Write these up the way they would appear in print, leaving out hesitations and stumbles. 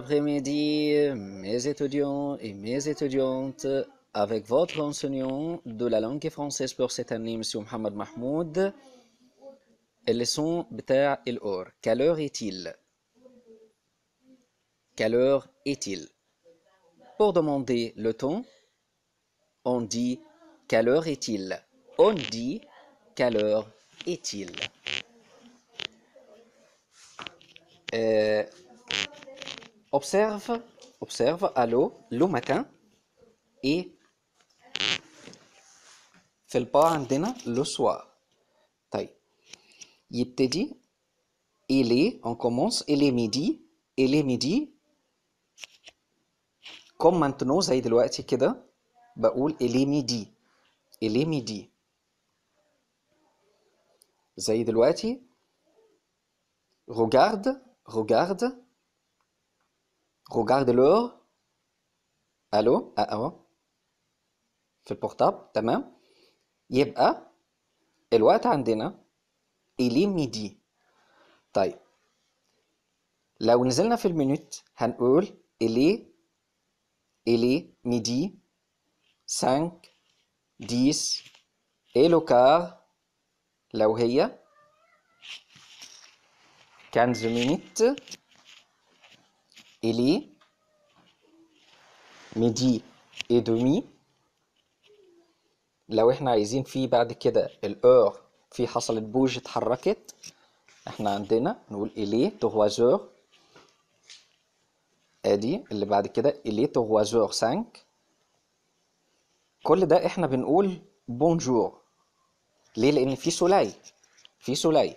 après-midi, mes étudiants et mes étudiantes, avec votre enseignant de la langue française pour cette année, M. Mohamed Mahmoud. الليسون بتاع الأور. Quelle heure est-il? Quelle heure est-il? Pour demander le temps, on dit quelle heure est-il? On dit quelle heure est-il? Observe, allô, le matin et في البا عندنا le soir. طيب يبتدي il est, on commence il est midi comme maintenant زي دلوقتي كده بقول il est midi زي دلوقتي regarde l'heure. الو اهو في البورتابل تمام. يبقى الوقت عندنا il est midi. طيب لو نزلنا في المينوت هنقول il est midi 5 10 et le quart. لو هي 15 minutes il est midi et demi. لو احنا عايزين فيه بعد كده الأور في حصلت بوج اتحركت، احنا عندنا نقول il est 3 heures. ادي اللي بعد كده il est 3 heures 5. كل ده احنا بنقول بونجور. ليه؟ لان في سولاي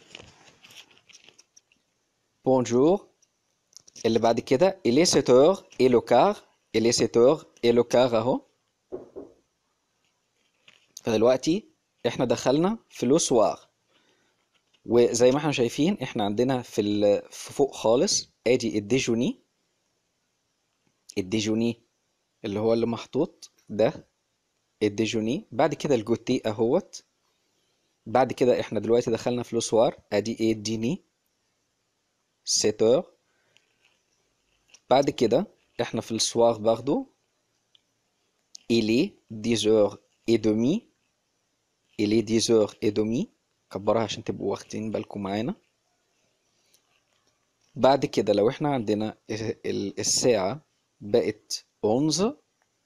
بونجور. اللي بعد كده il est 7 heures et le quart. il est 7 heures et le quart اهو. فدلوقتي احنا دخلنا في لو سوار، وزي ما احنا شايفين احنا عندنا في فوق خالص ادي الديجوني اللي هو اللي محطوط ده الديجوني. بعد كده الجوتي اهوت. بعد كده احنا دلوقتي دخلنا في لو سوار ادي ايه الديني 7 heures. بعد كده احنا في السوار برضو il est 10 heures et demi. il est 10 heures et demi. كبرها عشان تبقوا واخدين بالكم معانا. بعد كده لو احنا عندنا الساعة بقت 11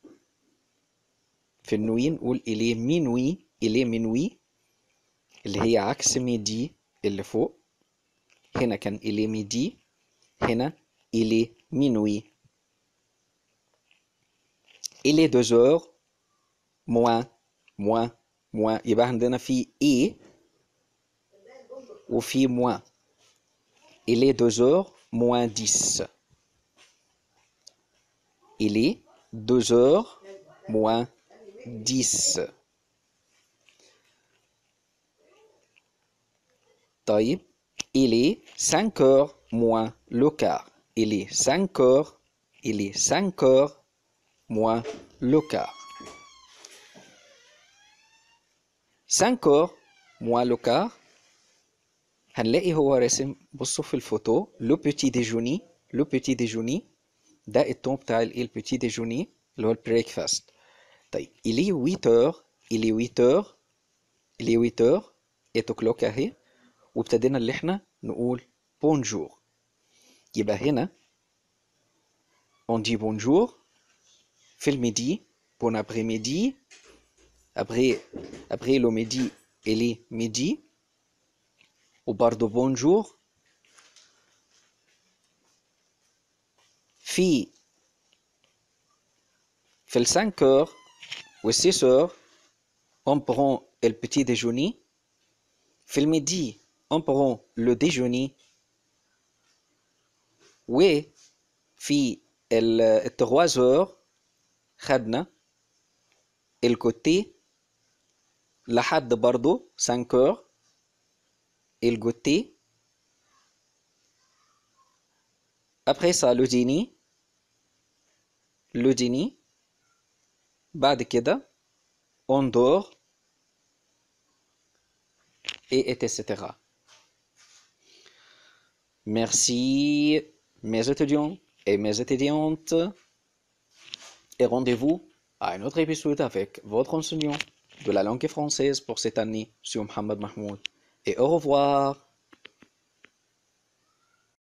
في النوي نقول il est minuit اللي هي عكس ميدي اللي فوق. هنا كان il est midi، هنا il est minuit. il est 2 heures moins. يبقى عندنا في et وفي moins. il est 2 heures moins 10. il est 2 heures moins 10. طيب il est 5 heures moins le quart. il est 5 heures moins le quart. 5 heures moins le quart هنلاقي هو راسم. بصوا في الفوتو لو بيتي ديجوني ده التون بتاع الايه البيتي ديجوني اللي هو البريكفاست. طيب il est 8 heures 8 o'clock اهي. وابتدينا اللي احنا نقول بونجور. يبقى هنا on dit bonjour في الميدي bon après-midi. après le midi il est midi وبرضه بونجور. في ال 5 heures و 6 heures on prend le petit déjeuner. في الميدي on prend le déjeuner. وفي ال 3 heures خدنا الكوتي لحد برضو 5 heures الكوتي. après ça le dîner. بعد كده on dort et etc. Merci mes étudiants. et mes étudiantes. Et rendez-vous à un autre épisode avec votre enseignant de la langue française pour cette année, sur Mohamed Mahmoud. Et au revoir.